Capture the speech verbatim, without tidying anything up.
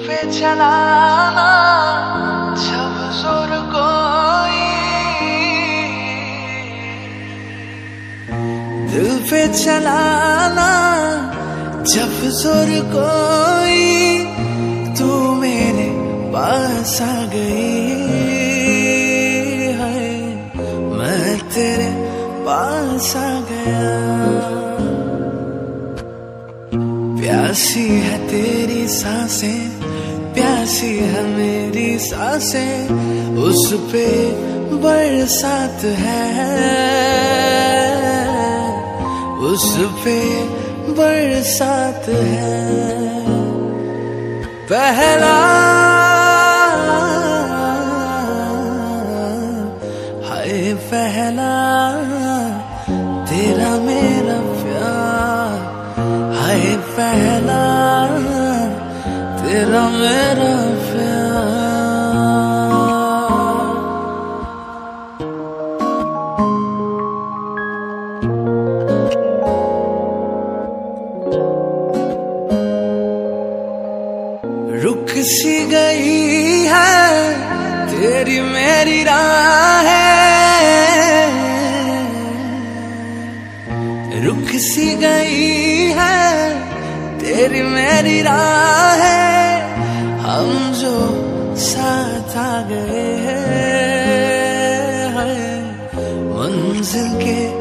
पे चलाना जब जोर कोई, दिल पे चलाना जब जोर कोई, तू मेरे पास आ गई है, मैं तेरे पास आ गया। प्यासी है तेरी सांसें, प्यासी है मेरी सांसें, उस पे बरसात है, उस पे बरसात है। पहला हाय पहला तेरा मेरा प्यार, हाय पहला तेरा मेरा प्यार। रुक सी गई है तेरी मेरी राहें, रुक सी गई है तेरी मेरी राहें, हम जो साथ आ गए हैं मंजिल के